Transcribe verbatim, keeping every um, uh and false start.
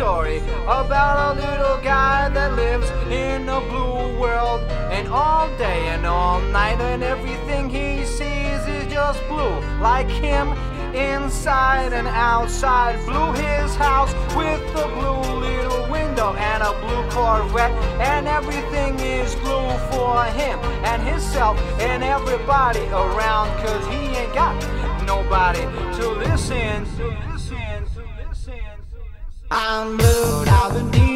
story about a little guy that lives in a blue world, and all day and all night and everything he sees is just blue, like him inside and outside. Blue his house with a blue little window and a blue Corvette, and everything is blue for him and himself and everybody around, cause he ain't got nobody to listen, to listen, to listen. I'm blue, I've been